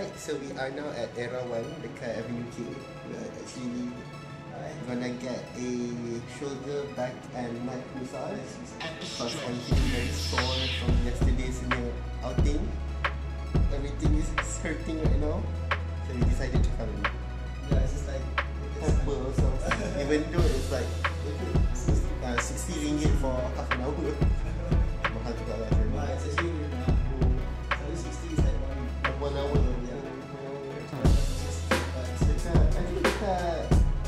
Alright, so we are now at Era 1 dekat Avenue K. We are actually gonna get a shoulder, back and neck massage because I'm feeling very sore from yesterday's outing. Everything is hurting right now, so we decided to come in. Yeah, it's just like Pamper ourselves, even though it's like 60 ringgit for half an hour. Mahal juga lah. it's actually really mahal. So 60 is like 1 hour. I think dekat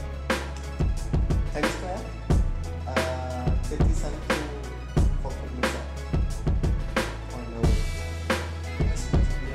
Times Square 30 something for massage 1 hour. That's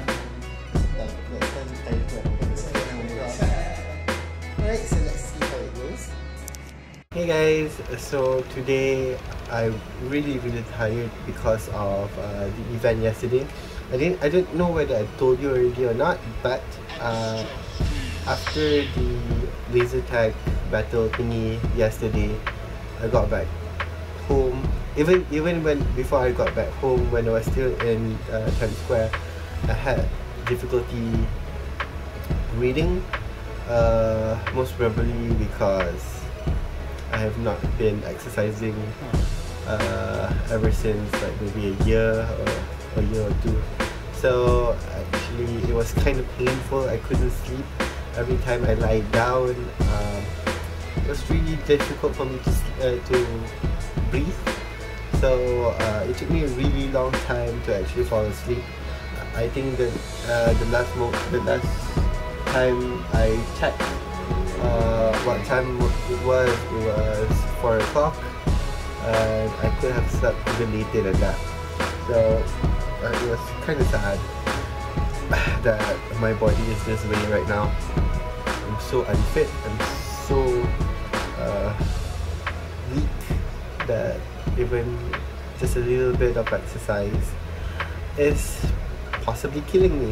Times Square. Alright, so let's see how it goes. Hey guys, so today I'm really tired because of the event yesterday. I don't know whether I told you already or not, but after the laser tag battle thingy yesterday, I got back home. Even when before I got back home, when I was still in Times Square, I had difficulty reading. Most probably because I have not been exercising ever since like maybe a year or two. So actually it was kind of painful. I couldn't sleep every time I lie down. It was really difficult for me to breathe. So it took me a really long time to actually fall asleep. I think that the last time I checked what time it was 4 o'clock, and I could have slept even later than that. So it was kind of sad that my body is this way right now. I'm so unfit, I'm so weak that even just a little bit of exercise is possibly killing me.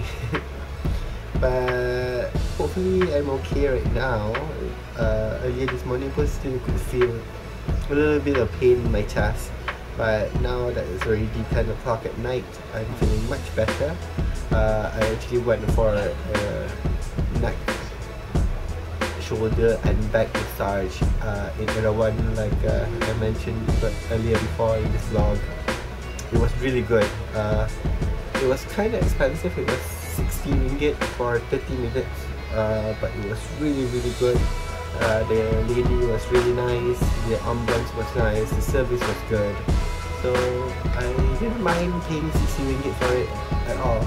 But hopefully I'm okay right now. Earlier this morning I still could feel a little bit of pain in my chest, but now that it's already 10 o'clock at night, I'm feeling much better. I actually went for a neck, shoulder and back massage in Era 1, like I mentioned earlier before in this vlog. It was really good. It was kind of expensive. It was 60 ringgit for 30 minutes, but it was really good. The lady was really nice, the ambience was nice, the service was good. So I didn't mind paying 60 ringgit for it at all.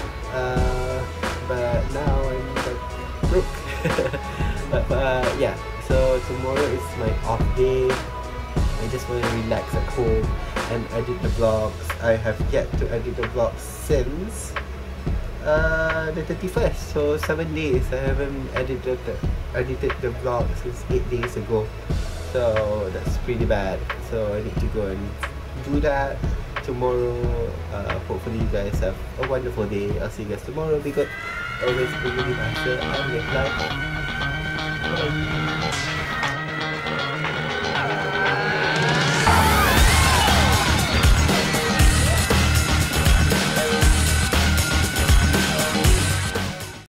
But now I'm like broke. but yeah, so tomorrow is my off day. I just want to relax at home and edit the vlogs. I have yet to edit the vlogs since the 31st, so 7 days. I haven't edited the vlog since 8 days ago, so that's pretty bad. So I need to go and do that tomorrow. Hopefully you guys have a wonderful day. I'll see you guys tomorrow. Be good. Always be really nice and live life. Bye.